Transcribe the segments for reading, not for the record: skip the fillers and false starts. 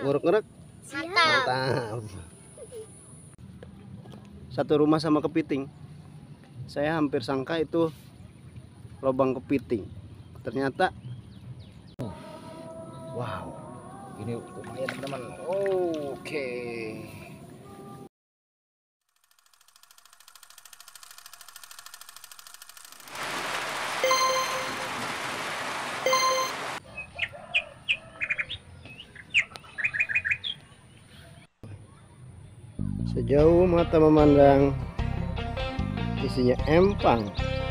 Ngorok-ngorok. Mantap. Mantap. Satu rumah sama kepiting. Saya hampir sangka itu lubang kepiting. Ternyata wow. Ini lumayan teman-teman. Oke. Sejauh mata memandang isinya empang.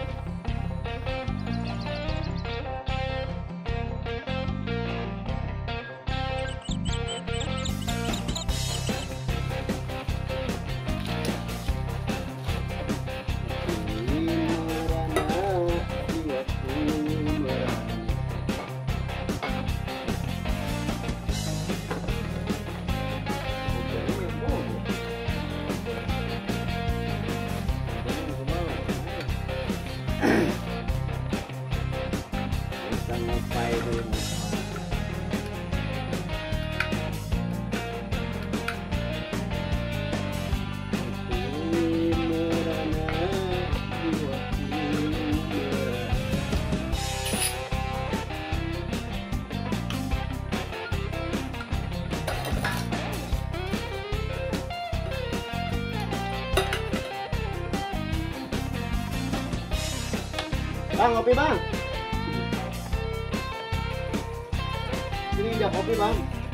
Kita ngopai dulu. Bang, kopi bang. Sini ada kopi bang.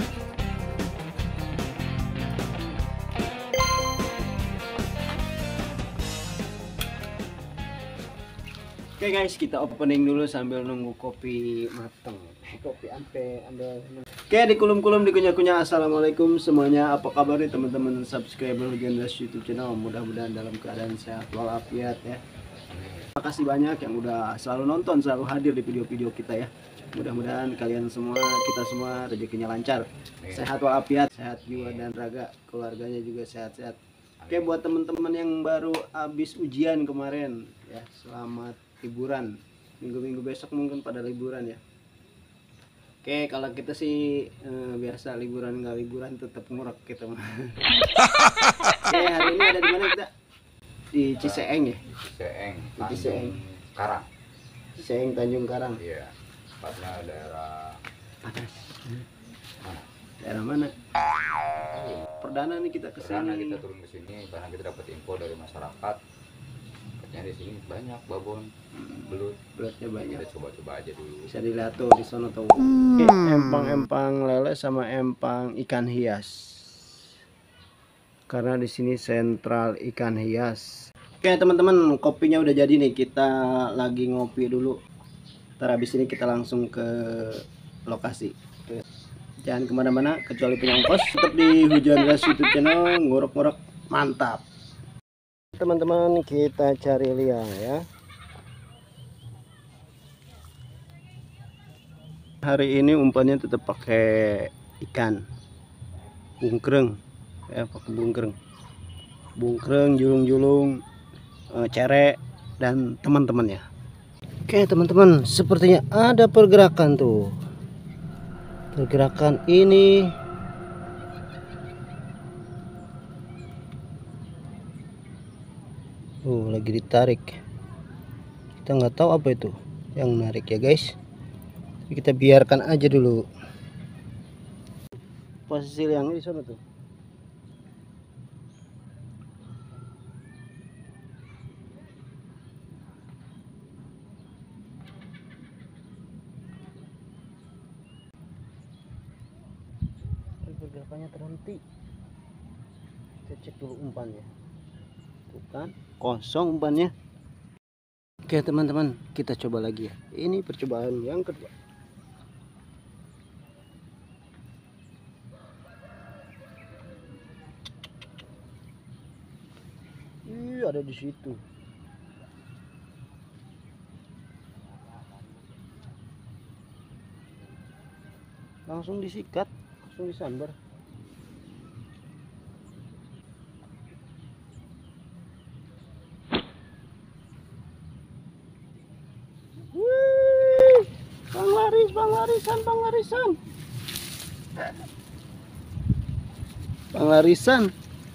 Oke guys, kita opening dulu sambil nunggu kopi mateng. Kopi ambil. Oke, dikulum-kulum, dikunyah-kunyah. Assalamualaikum semuanya. Apa kabar nih teman-teman subscriber Legendas YouTube channel? Mudah-mudahan dalam keadaan sehat walafiat ya. Terima kasih banyak yang udah selalu nonton, selalu hadir di video-video kita ya. Mudah-mudahan kalian semua, kita semua rezekinya lancar, sehat walafiat, sehat jiwa dan raga, keluarganya juga sehat-sehat. Oke, buat teman-teman yang baru habis ujian kemarin ya, selamat liburan. Minggu-minggu besok mungkin pada liburan ya. Oke, kalau kita sih biasa liburan nggak liburan tetap ngurek kita mah. Oke, hari ini ada di mana kita? Di Ciseeng ya? Ciseeng, Ciseeng Karang. Ciseeng Tanjung Karang. Iya, tepatnya daerah Atas. mana? Daerah mana? Perdana nih kita Karena kesini. kita turun ke sini karena kita dapat info dari masyarakat. Katanya di sini banyak babon, belut. Belutnya banyak. Kita coba-coba aja dulu. Bisa dilihat tuh di sono tuh. Oke, empang-empang lele sama empang ikan hias. Karena di sini sentral ikan hias. Oke teman-teman, kopinya udah jadi nih. Kita lagi ngopi dulu. Ntar habis ini kita langsung ke lokasi. Oke. Jangan kemana-mana kecuali punya ongkos. Tetap di Hujan Deras YouTube channel. Ngorok-ngorok mantap. Teman-teman, kita cari liang ya. Hari ini umpannya tetap pakai ikan bungkreng ya, pakai bungkreng, julung-julung, cerek dan teman-temannya. Oke teman-teman, sepertinya ada pergerakan tuh. Pergerakan ini lagi ditarik. Kita nggak tahu apa itu yang menarik ya guys. Tapi kita biarkan aja dulu. Posisi liangnya di sana tuh. Pergerakannya terhenti. Kita cek dulu umpannya. Tuh kan, kosong umpannya. Oke teman-teman, kita coba lagi ya. Ini percobaan yang kedua. Ada di situ. Langsung disikat, langsung disambar. Wih, Bang Larisan. Panglarisan.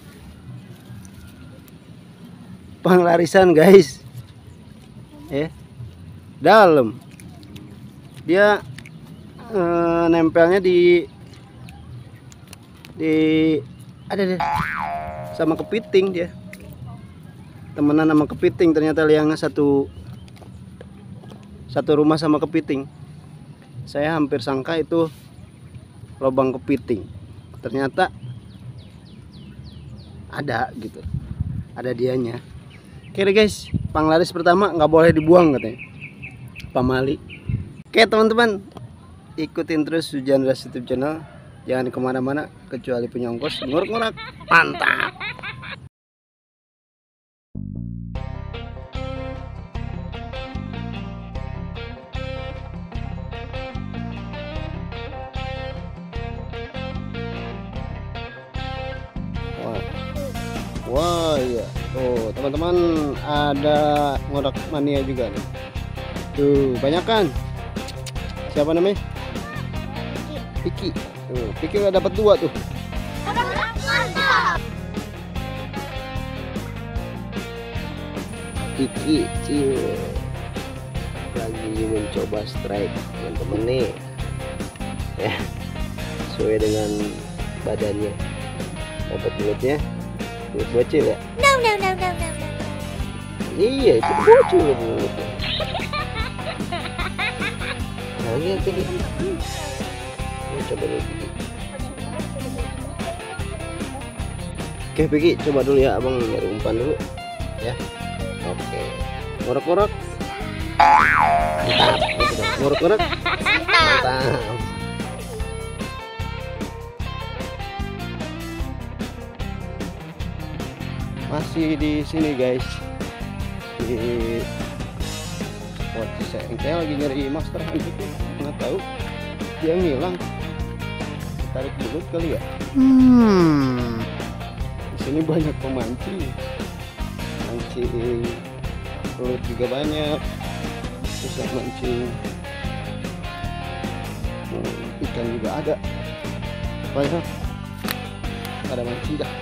Panglarisan guys. Dalam. Dia nempelnya di ada deh sama kepiting dia. Temenan sama kepiting, ternyata liangnya satu rumah sama kepiting. Saya hampir sangka itu lubang kepiting. Ternyata ada gitu. Ada dianya. Oke deh guys, panglaris pertama nggak boleh dibuang katanya pamali. Oke teman-teman, ikutin terus Hujan Deras YouTube channel. Jangan kemana-mana kecuali punya ongkos. Ngorak-ngorak, mantap. Wah iya. Tuh teman-teman, ada ngorak mania juga nih. Tuh banyak kan. Siapa namanya? Piki. Tuh, Piki udah dapat 2 tuh. Piki lagi mencoba strike teman-teman nih. Ya. Sesuai dengan badannya. Dapat mulutnya. Mulut bocil ya? No. Iya, itu bocil mulutnya. Nah, lihat Piki. Coba dulu Piki. Oke Piki, coba dulu ya, abang nyari umpan dulu ya. Oke, ngorok-ngorok, mantap, ngorok-ngorok, mantap. Masih di sini guys, di saya lagi nyari master hand itu, nggak tahu dia ngilang. Tarik mulut kali ya. Di sini banyak pemancing, mancing belut juga banyak, bisa mancing ikan juga ada, banyak ada mancing dah.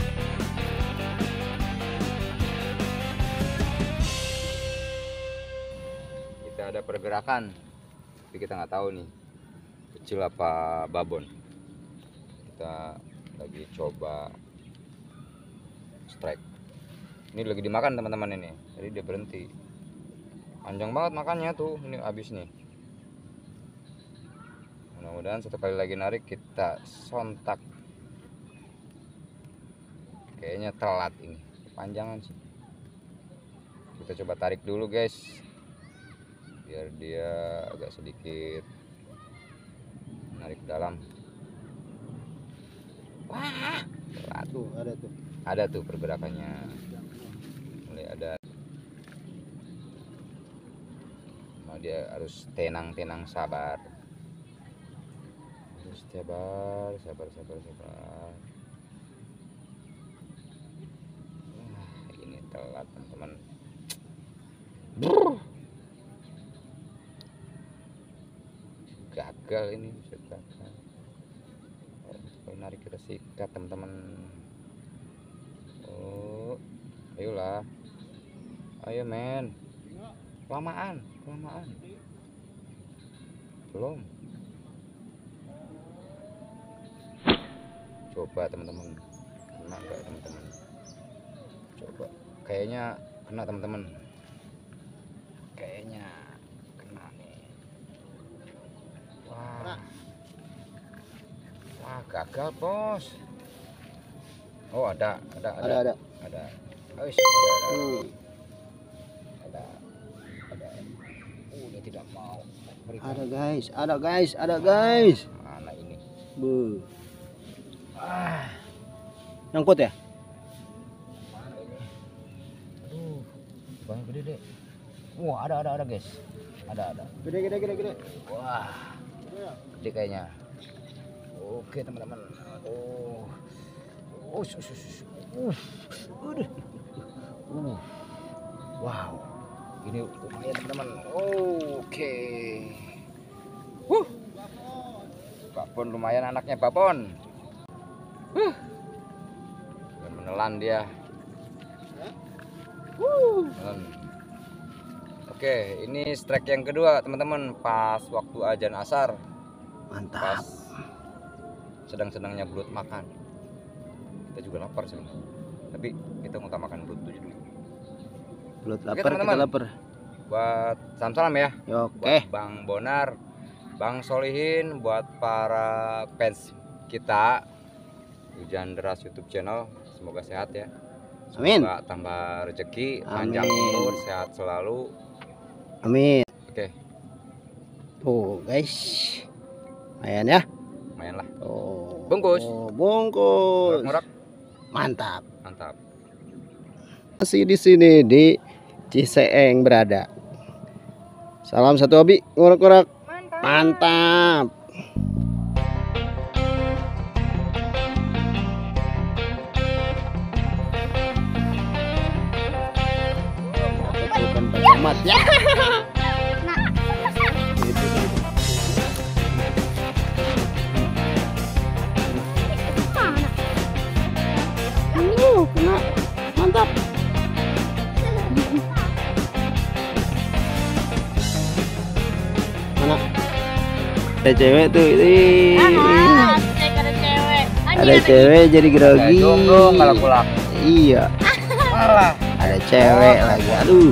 Kita ada pergerakan, tapi kita nggak tahu nih kecil apa babon. Kita lagi coba strike. Ini lagi dimakan teman-teman ini. Jadi dia berhenti. Panjang banget makannya tuh. Ini habis nih. Mudah-mudahan satu kali lagi narik kita sontak. Kayaknya telat ini. Kepanjangan sih. Kita coba tarik dulu guys. Biar dia agak sedikit narik ke dalam. Wah, telat. Tuh ada tuh. Ada tuh pergerakannya. Mulai ada. Nah, dia harus tenang sabar. Harus sabar. Wah, ini telat teman-teman. Gagal ini, gagal. Narik kita sikat teman-teman. Oh, ayolah, ayo men, kelamaan belum. Coba teman-teman, kena nggak teman-teman? Coba, kayaknya kena teman-teman, kayaknya kena nih. Wah, gagal bos. Oh ada. Wis, ada. Dia tidak mau. Ada guys. Mana ini? Bu. Nyangkut ya? Mana ini? Aduh, banyak gede deh. Wah, ada guys. Ada. Gede. Wah, gede kayaknya. Oke teman-teman. Wow, ini lumayan teman-teman. Oke. Babon lumayan, anaknya babon. Nelan dia. Nelan. Oke, ini strike yang kedua teman-teman, pas waktu azan asar. Mantap. Pas sedang-sedangnya belut makan. Kita juga lapar sebenarnya, tapi kita ngutamakan belut dulu. Belut Oke, lapar, teman-teman. kita lapar. Buat salam-salam ya. Oke. Buat Bang Bonar, Bang Solihin, buat para fans kita Hujan Deras YouTube channel, semoga sehat ya. Amin. Semoga tambah rezeki, Amin. panjang umur, sehat selalu. Amin. Oke, Tuh guys, lumayan ya. lumayan lah. Oh, Bungkus. Bungkus. Ngurak-ngurak. Mantap. Mantap. Masih di sini di Ciseeng berada. Salam satu hobi, ngurak-ngurak. Mantap. Bukan pengamat ya. Kena. Mantap. Mana? Ada cewek tuh. Ih. Ada cewek jadi grogi. Jomblo kalau pulang. Iya. Malah. Ada cewek lagi. Aduh.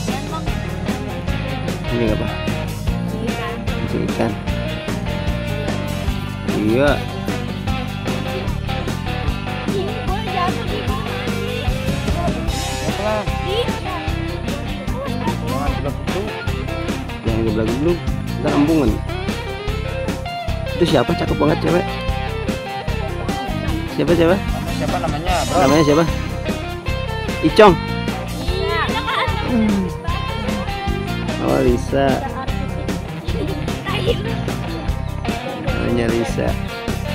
Ini apa? Mancing ikan. Iya. Pelan. Jangan geblek-geblek. Yang geblak-gebluk. Kita rampungan. Itu siapa? Cakep banget cewek. Siapa? Siapa namanya, bro? Namanya siapa? Icong. Oh, Lisa. Namanya Lisa.